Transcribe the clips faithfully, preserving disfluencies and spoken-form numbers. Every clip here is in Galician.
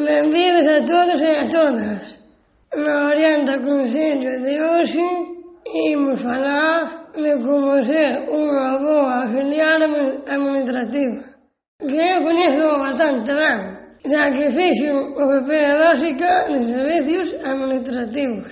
Benvidos a todos e a todas. Na Orienta Consello de hoxe imos falar de como ser unha boa auxiliar administrativa, que eu coñezo bastante ben, xa que fixo o P P básica de servicios administrativos.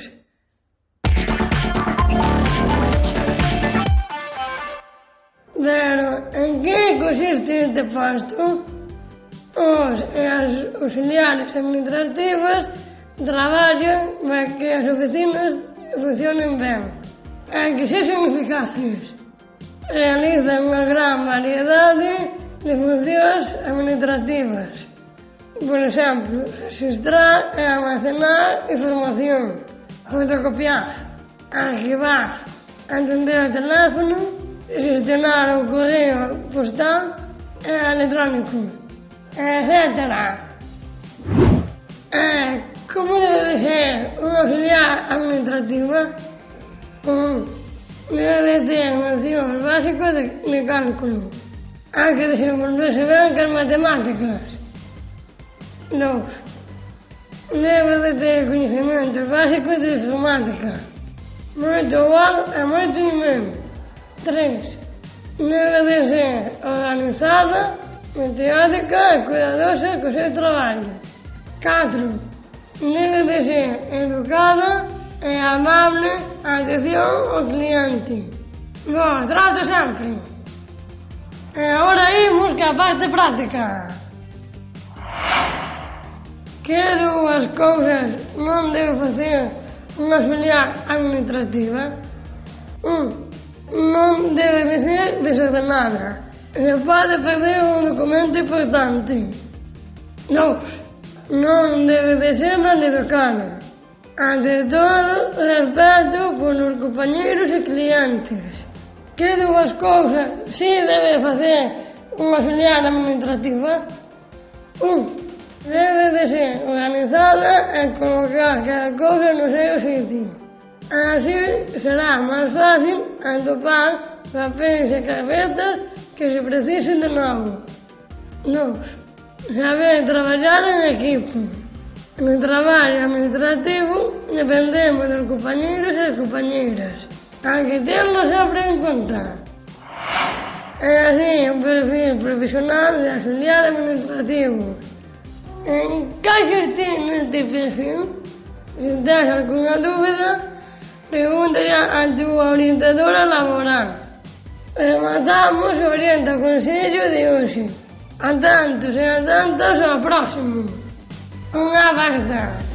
Pero en que consiste este posto? Os e as auxiliares administrativas traballan para que as oficinas funcionen ben e que sexan eficaces. Realizan unha gran variedade de funcións administrativas. Por exemplo, registrar e almacenar información, fotocopiar, arquivar, atender o teléfono, gestionar o correo postal e electrónico, etcétera. E como debe ser unha auxiliar administrativa? Un, debe ter nocións básicos de, de cálculo. Hai que desenvolverse ben cas matemáticas. Dos, debe de ter coñecementos básicos de informática. Moito igual e moito imén. Tres, debe de ser organizada, metódica e cuidadosa co seu traballo. Catro, debe de ser educada e amable a atención ao cliente. Vos trato sempre. E agora imos que a parte práctica. Que dúas cousas non debe facer unha auxiliar administrativa? Un, non debe de ser desordenada. Se pode perder un documento importante. Dos, non debe de ser maleducada. Ante todo, respeto polos compañeiros e clientes. Que dúas cousas si debe facer unha auxiliar administrativa? Un, debe de ser organizada e colocar cada cousa no seu sitio. Así será máis fácil atopar papéis e carpetas que se precisen de novo. Dos, saber traballar en equipo. No traballo administrativo dependemos dos compañeiros e compañeiras. Hai que terlo sempre en conta. É así un perfil profesional de auxiliar administrativo. En que consiste neste perfil? Se tes algunha dúbida, pregúntale a túa orientadora laboral. Rematamos o Orienta Consello de hoxe. Atentos e atentas ao próximo. Unha aberta.